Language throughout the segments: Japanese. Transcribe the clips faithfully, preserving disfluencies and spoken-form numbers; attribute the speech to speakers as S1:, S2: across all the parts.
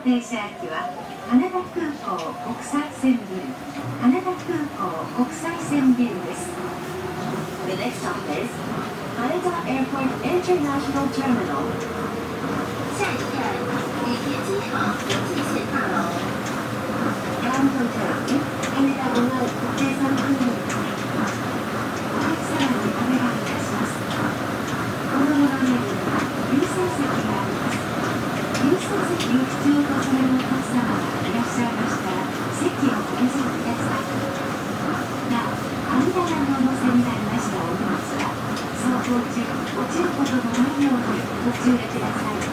S1: 停車駅は羽田空港国際線ビル、羽田空港国際線ビルです。The next stop is Haneda Airport International Terminal。下一站，地铁机场国际线大楼。다음 정차역은羽田공항 국제선 터미널。お客様にお願いいたします。このモノレールには優先席があります。優先席を必要とされるお客様がいらっしゃいましたら、席をお譲りください。なお、羽田蘭の路線になりましたお荷物は、走行中落ちることのないようにご注意ください。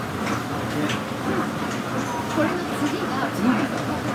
S1: これの次が次が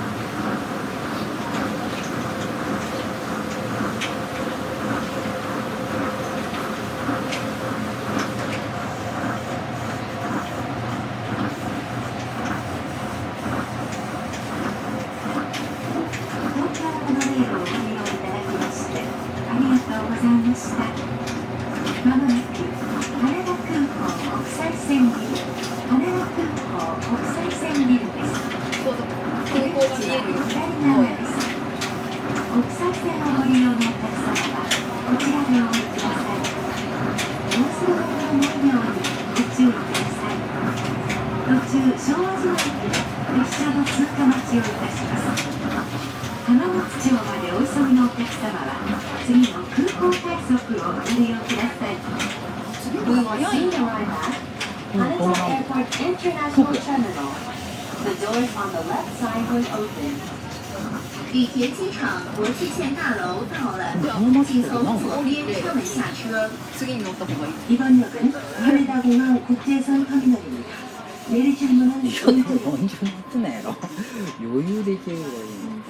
S1: 地铁机场国际线大楼到了，请从左边车门下车。이번역은羽田공항 국제선 터미널입니다. 내리실 문은
S2: 이거 언제 뜨네 너. 여유で行けるわよ。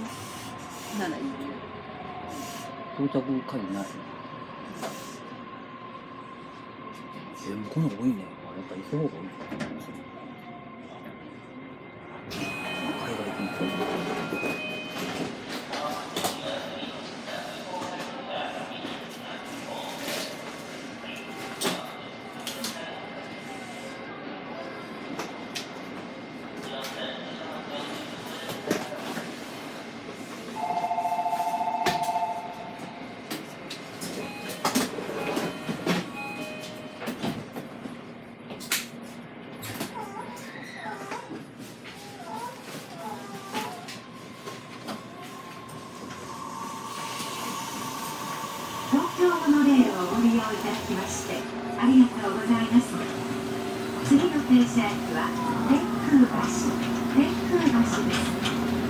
S2: 到着かいない。え、向こうの方が多いね。あ、やっぱ行く方が多い。海外行くの。
S1: 次の停車駅は天空橋、天空橋です。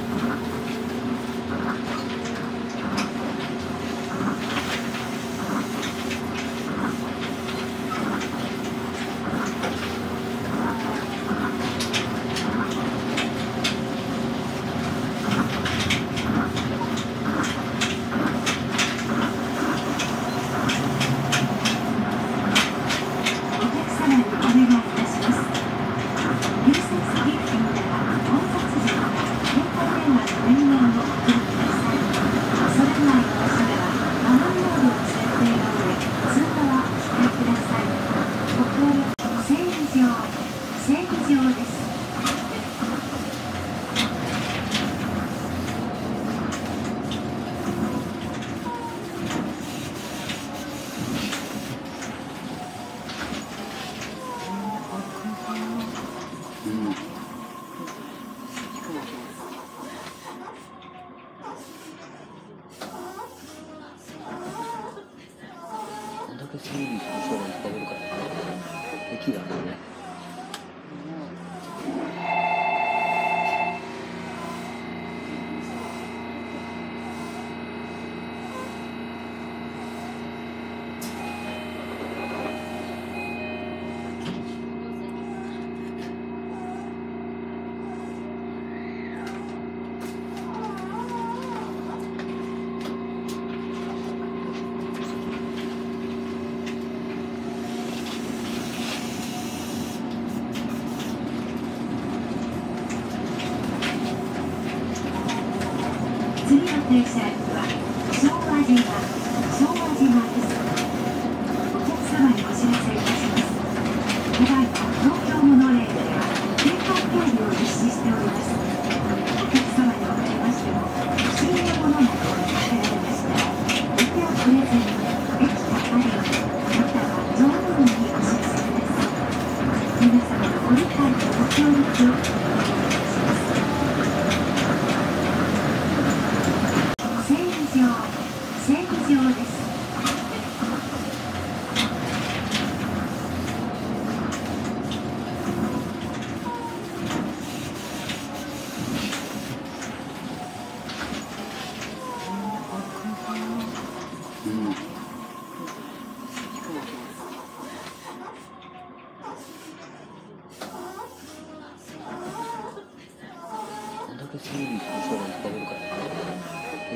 S1: 停車駅は昭和島、昭和島です。お客様にお知らせいたします。ただいま東京モノレールでは定款警備を実施しております。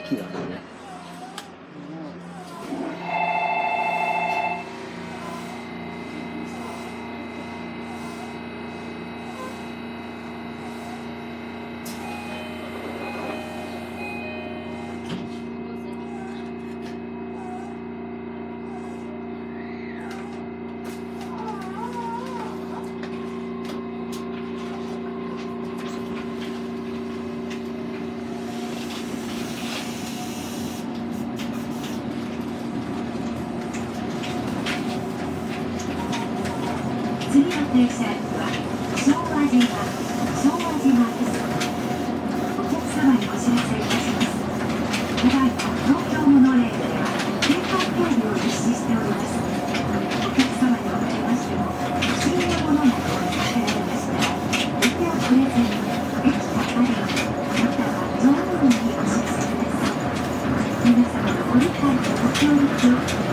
S2: 駅だね。
S1: 次の停車駅は昭和島、昭和島です。お客様にお知らせいたします。ただいま東京モノレールでは定款協議を実施しております。お客様におかれましても不審なものなどを見かけられましたら、お手を触れずに駅係員または乗務員にお知らせください。皆様のご理解とご協力